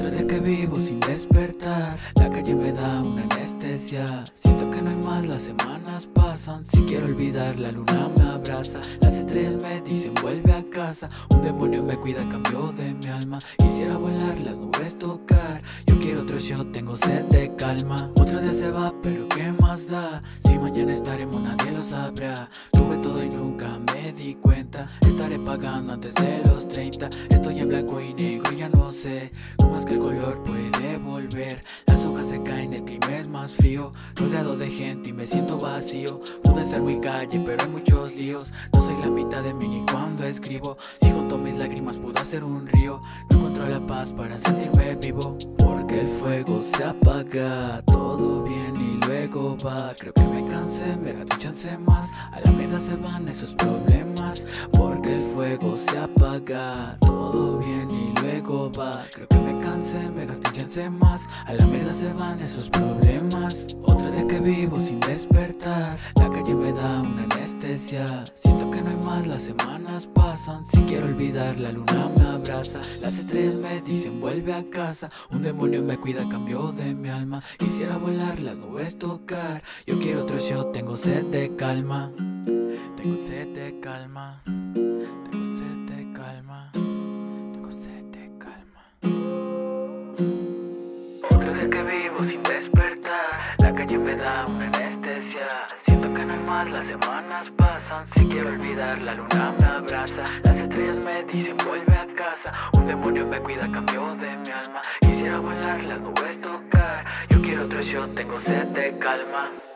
Otro día que vivo sin despertar, la calle me da una anestesia. Siento que no hay más, las semanas pasan. Si quiero olvidar, la luna me abraza. Las estrellas me dicen vuelve a casa. Un demonio me cuida a cambio de mi alma. Quisiera volar, las nubes tocar. Yo quiero otro shot, tengo sed de calma. Otro día se va, pero ¿qué más da? Si mañana estaremos, nadie lo sabrá. Tuve todo y nunca me di cuenta. Estaré pagando antes de los 30. Estoy en blanco y negro, ya no sé cómo es que el color puede volver. Las hojas se caen, el clima es más frío. Rodeado de gente y me siento vacío. Pude ser muy calle, pero hay muchos líos. No soy la mitad de mí ni cuando escribo. Si junto mis lágrimas pude hacer un río. No encuentro la paz para sentirme vivo. Porque el fuego se apaga, todo bien y luego va. Creo que me cansé, me da tu chance más. A la mierda se van esos problemas. Porque el fuego se apaga, todo bien y luego va. Creo que me cansé, me gasté un chance más. A la mierda se van esos problemas. Otro día que vivo sin despertar, la calle me da una anestesia. Siento que no hay más, las semanas pasan. Si quiero olvidar, la luna me abraza. Las estrellas me dicen vuelve a casa. Un demonio me cuida a cambio de mi alma. Quisiera volar, las nubes tocar. Yo quiero otro shot, tengo sed de calma. Tengo sed de calma. Tengo sed de calma. Tengo sed de calma. Otro día que vivo sin despertar, la calle me da una anestesia. Siento que no hay más, las semanas pasan. Si quiero olvidar, la luna me abraza. Las estrellas me dicen vuelve a casa. Un demonio me cuida a cambio de mi alma. Quisiera volar, las nubes tocar. Yo quiero otro shot, tengo sed de calma.